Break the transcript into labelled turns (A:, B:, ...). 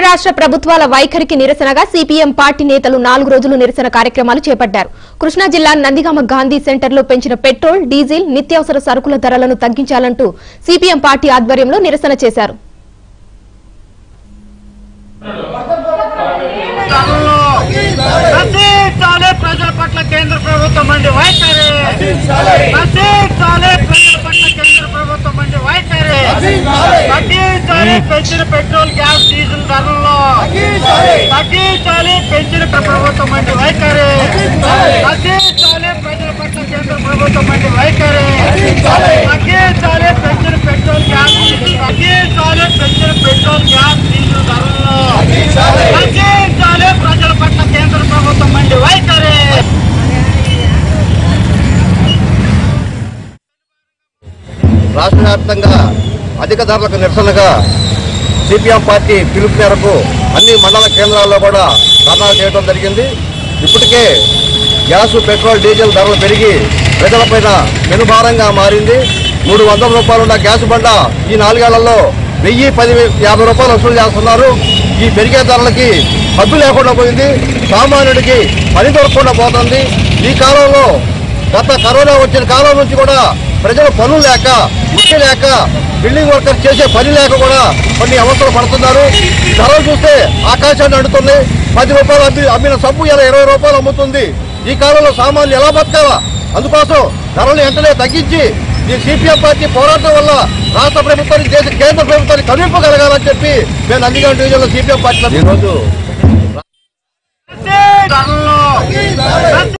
A: రాష్ట్ర ప్రభుత్వాల వైఖరికి నిరసనగా సిపిఎం పార్టీ నేతలు 4 రోజులు నిరసన కార్యక్రమాలు చేపట్టారు. కృష్ణా జిల్లా నందిగామ గాంధీ సెంటర్లో పెంచిన పెట్రోల్, డీజిల్, నిత్యావసర సరుకుల ధరలను తగ్గించాలంటూ సిపిఎం పార్టీ ఆధ్వర్యంలో నిరసన చేశారు.
B: ప్రజల పట్ల కేంద్ర ప్రభుత్వం మండి వైఖరి తగ్గించాలి, పెంచిన పెట్రోల్, గ్యాస్, డీజిల్ ధరల్లో తగ్గించాలి, పెంచిన ప్రభుత్వం మండి వైఖరి తగ్గించాలి, ప్రజల పట్ల కేంద్ర ప్రభుత్వం మండి వైఖరి తగ్గించాలి, పెంచిన పెట్రోల్, గ్యాస్, డీజిల్ తగ్గించాలి, పెంచిన పెట్రోల్, గ్యాస్, డీజిల్ ధరల్లో తగ్గించాలి, ప్రజల పట్ల కేంద్ర ప్రభుత్వం మండి వైఖరి.
C: రాష్ట్ర వ్యాప్తంగా అధిక ధరలకు నిరసనగా సిపిఎం పార్టీ పిలుపు మేరకు అన్ని మండల కేంద్రాల్లో కూడా ధర్నాలు చేయడం జరిగింది. ఇప్పటికే గ్యాస్, పెట్రోల్, డీజిల్ ధరలు పెరిగి ప్రజలపైన పెనుభారంగా మారింది. 300 రూపాయలు ఉన్న గ్యాస్ బండ ఈ 4 ఏళ్లలో 1050 రూపాయలు వసూలు చేస్తున్నారు. ఈ పెరిగే ధరలకి హద్దు లేకుండా పోయింది. సామాన్యుడికి పని దొరకకుండా పోతుంది. ఈ కాలంలో గత కరోనా వచ్చిన కాలం నుంచి కూడా ప్రజలు పనులు లేక, వృత్తి లేక, బిల్డింగ్ వర్కర్స్ చేసే పని లేక కూడా కొన్ని అవసరాలు పడుతున్నారు. ధరలు చూస్తే ఆకాశాన్ని అంటుతుంది. 10 రూపాయలు అమ్మిన సబ్బు ఇలా 20 రూపాయలు అమ్ముతుంది. ఈ కాలంలో సామాన్యులు ఎలా బతకాలా? అందుకోసం ధరలు వెంటనే తగ్గించి ఈ సిపిఎం పార్టీ పోరాటం వల్ల రాష్ట్ర ప్రభుత్వానికి, కేంద్ర ప్రభుత్వానికి కనిపింపగలగాలని చెప్పి మేము నందిగామ డివిజన్లో సిపిఎం పార్టీ ఈరోజు